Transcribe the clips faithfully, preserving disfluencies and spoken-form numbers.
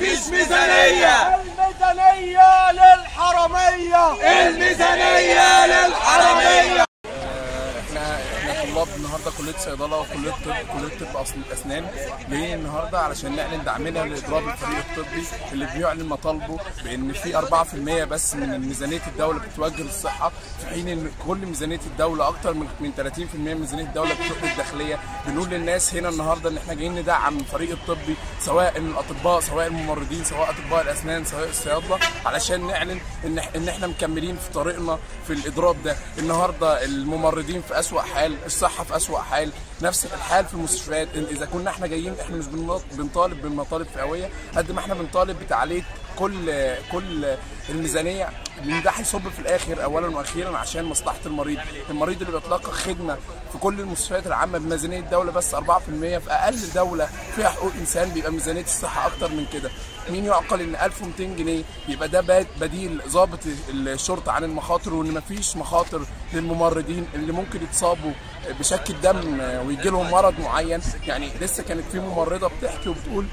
مفيش ميزانية. الميزانية للحرامية. الميزانية للحرامية. احنا احنا طلاب النهارده كليه صيدله وكليه طب كليه طب اسنان جايين النهارده علشان نعلن دعمنا لاضراب الفريق الطبي اللي بيعلن مطالبه بان في أربعة في المية بس من ميزانيه الدوله بتتوجه للصحه، في حين ان كل ميزانيه الدوله اكتر من من ثلاثين في المية من ميزانيه الدوله بتروح للداخليه. بنقول للناس هنا النهارده ان احنا جايين ندعم الفريق الطبي سواء الاطباء سواء الممرضين سواء اطباء الاسنان سواء الصيادله، علشان نعلن ان ان احنا مكملين في طريقنا في الاضراب ده. النهارده الممرضين في اسوأ حال، الصحه في اسوأ حال، نفس الحال في المستشفيات. اذا كنا احنا جايين احنا مش بنطالب بمطالب فئويه قد ما احنا بنطالب بتعليه كل كل الميزانيه، لان ده هيصب في الاخر اولا واخيرا عشان مصلحه المريض. المريض اللي بيتلقى خدمه في كل المستشفيات العامه بميزانيه الدوله بس أربعة في المية، في اقل دوله فيها حقوق انسان بيبقى ميزانيه الصحه اكتر من كده. مين يعقل ان ألف ومئتين جنيه يبقى ده بديل ضابط الشرطه عن المخاطر، وان مفيش مخاطر للممرضين اللي ممكن يتصابوا بشك الدم ويجي لهم مرض معين. يعني لسه كانت في ممرضه بتحكي وبتقول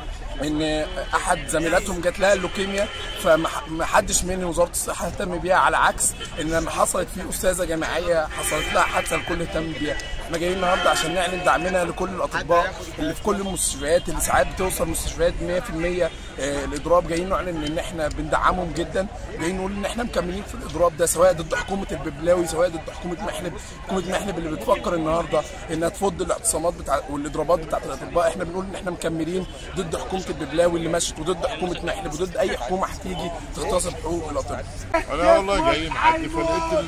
ان احد زميلاتهم جات لها اللوكيميا، فما حدش من وزاره الصحه اهتم بيها، على عكس ان لما حصلت في استاذه جامعيه حصلت لها حادثه الكل اهتم بيها. احنا جايين النهارده عشان نعلن دعمنا لكل الاطباء اللي في كل المستشفيات اللي ساعات بتوصل مستشفيات مية في المية الاضراب. جايين نعلن ان احنا بندعمهم جدا، جايين نقول ان احنا مكملين في الاضراب ده سواء ضد حكومه الببلاوي سواء ضد حكومه محلب. حكومه محلب اللي بتفكر النهارده انها تفض الاعتصامات بتاع والاضرابات بتاعت الاطباء، احنا بنقول ان احنا مكملين ضد حكومه الببلاوي اللي مشت وضد حكومه محلب وضد اي حكومه هتيجي تغتصب حقوق الاطباء. انا والله جاي معدي فلقيت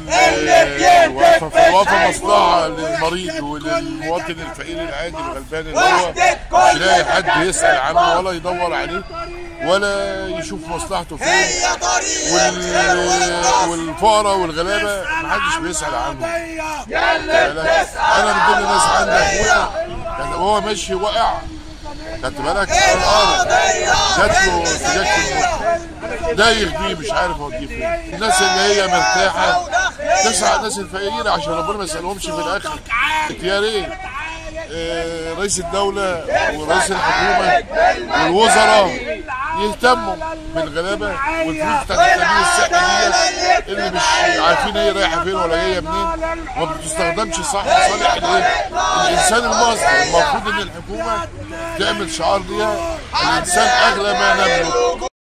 الوقفه في الوقفه مصلحه للمريض وللمواطن الفقير العادي الغلبان اللي هو مش لاقي حد يسال عنه ولا يدور عليه ولا يشوف مصلحته فين، وال... والفقراء والغلابه محدش بيسال عنهم. انا من ضمن الناس عندي اخويا كان وهو ماشي وقع، خدت بالك؟ الارض جات له سجاج في المخ، دايخ بيه مش عارف اوديه فين. الناس اللي هي مرتاحه تسعى الناس الفقيره عشان ربنا ما يسالهمش في الاخر. يا ريت رئيس الدوله ورئيس الحكومه والوزراء يهتموا بالغلابه والفلوس بتاعت التامين الصحي ديت اللي مش عارفين هي رايحه فين ولا جايه منين وما بتستخدمش صح لصالح الايه؟ الانسان المصري. المفروض ان الحكومه تعمل شعار ليها الانسان اغلى ما نملك.